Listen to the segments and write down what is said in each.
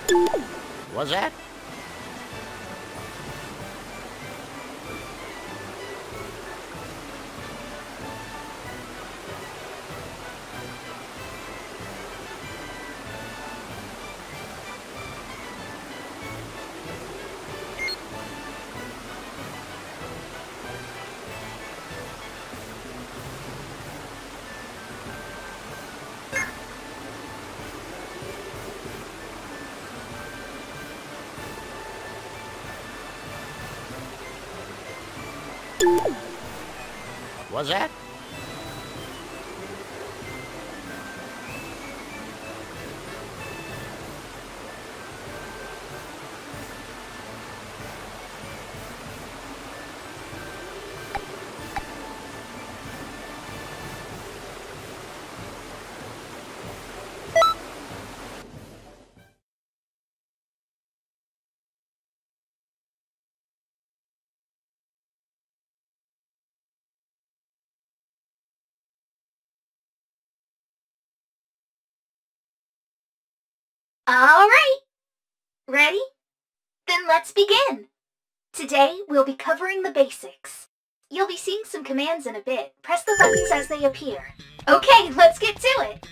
What's that? What's that? Alright! Ready? Then let's begin! Today, we'll be covering the basics. You'll be seeing some commands in a bit. Press the buttons as they appear. Okay, let's get to it!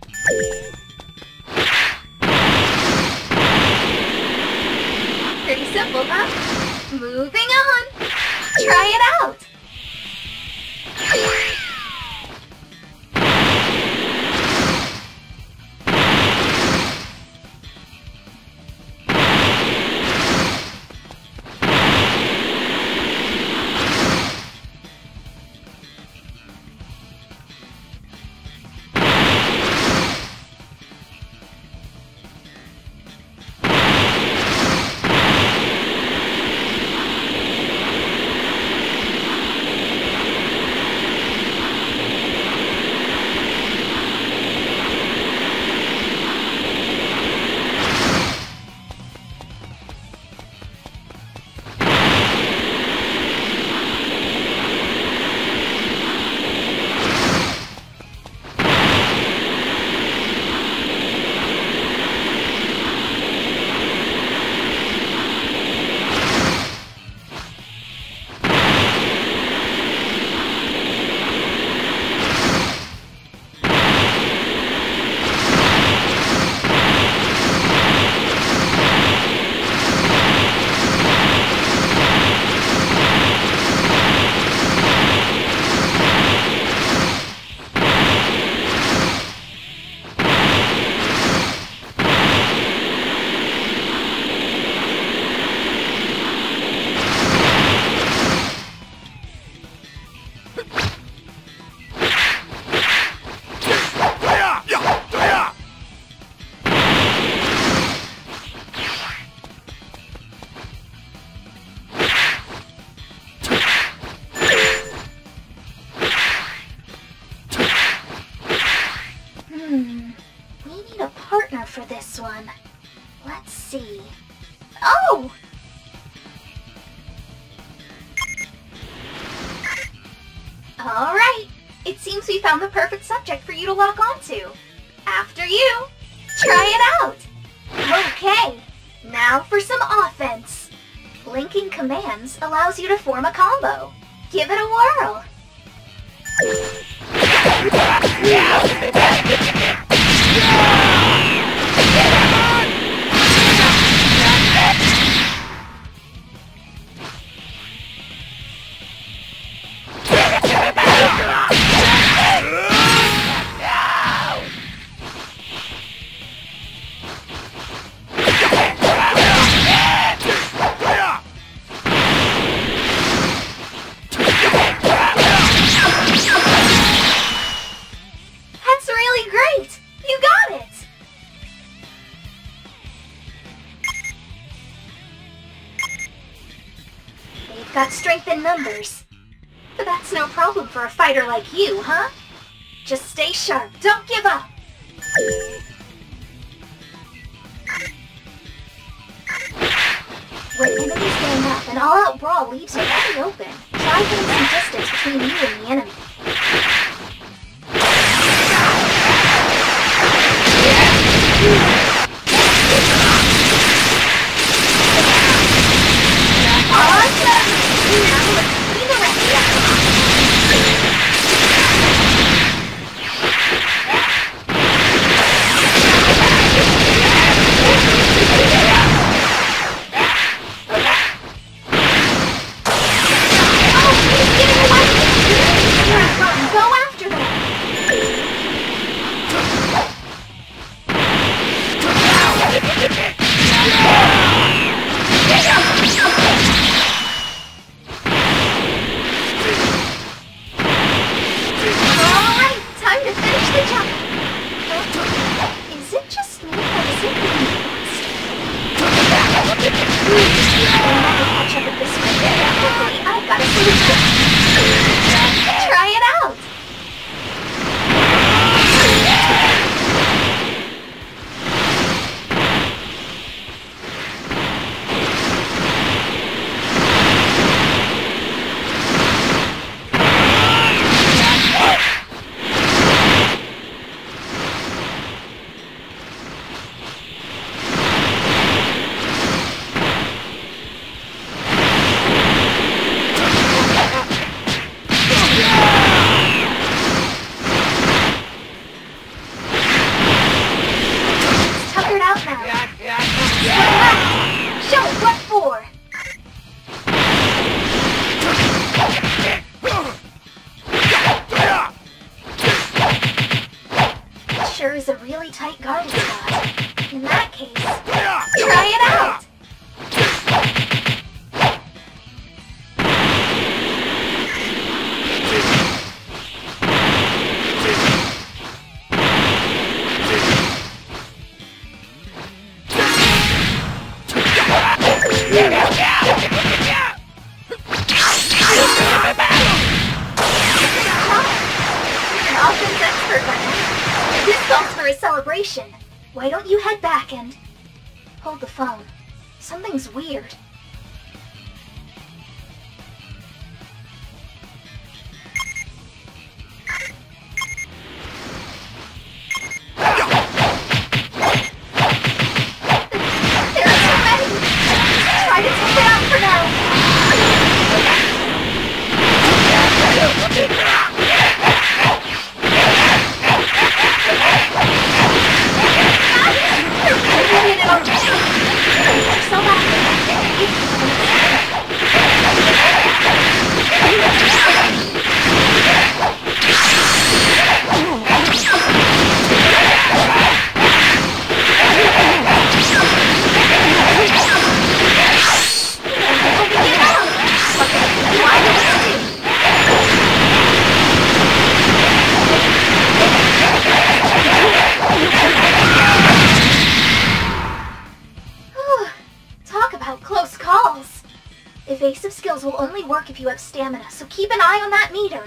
Pretty simple, huh? Moving on! Try it out! For this one. Let's see. Oh! Alright, it seems we found the perfect subject for you to lock onto. After you, try it out! Okay, now for some offense. Linking commands allows you to form a combo. Give it a whirl. Got strength in numbers. But that's no problem for a fighter like you, huh? Just stay sharp, don't give up! When enemies gang up, an all-out brawl leaves you wide open. Try putting some distance between you and the enemy. got a solution. Try it out. Show it what for! It sure is a really tight guarding spot. In that case, try it out! Offense expert by now. This calls for a celebration. Why don't you head back and hold the phone? Something's weird. There are too many. Try to take it out for now. Close calls! Evasive skills will only work if you have stamina, so keep an eye on that meter.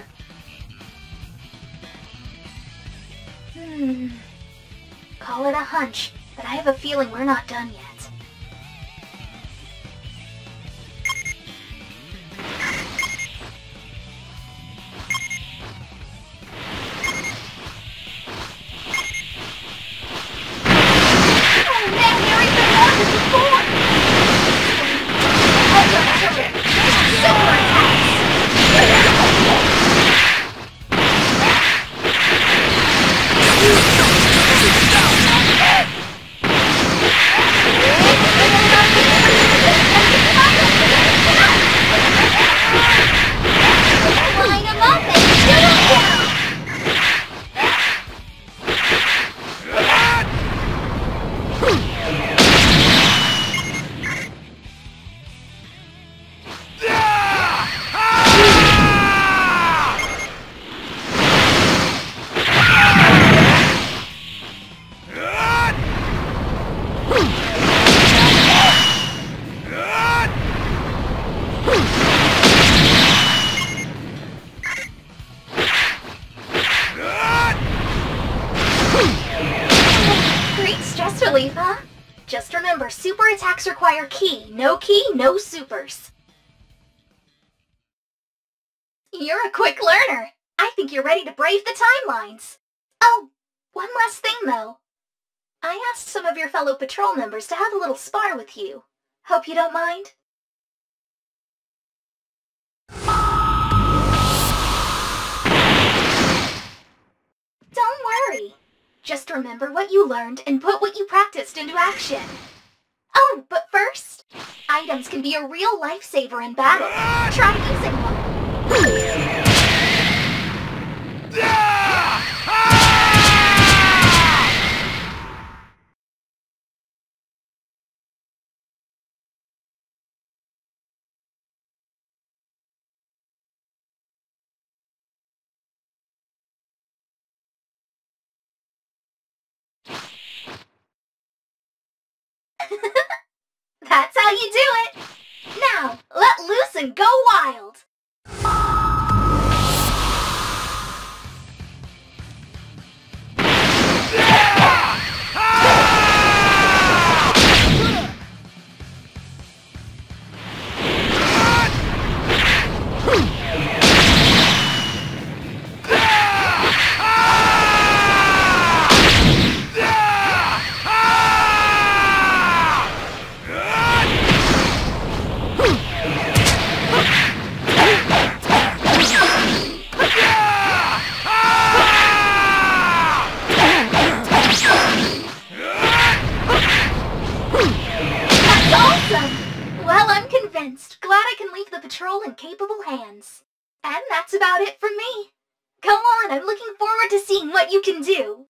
Call it a hunch, but I have a feeling we're not done yet. Oh man, there is been more than before! Super line them up and shoot them down! Great stress relief, huh? Just remember, super attacks require ki. No ki, no supers. You're a quick learner. I think you're ready to brave the timelines. Oh, one last thing though. I asked some of your fellow patrol members to have a little spar with you. Hope you don't mind? Don't worry. Just remember what you learned and put what you practiced into action. Oh, but first, items can be a real lifesaver in battle. Try using one. That's how you do it! Now, let loose and go wild! convinced. Glad I can leave the patrol in capable hands. And that's about it from me. Go on, I'm looking forward to seeing what you can do.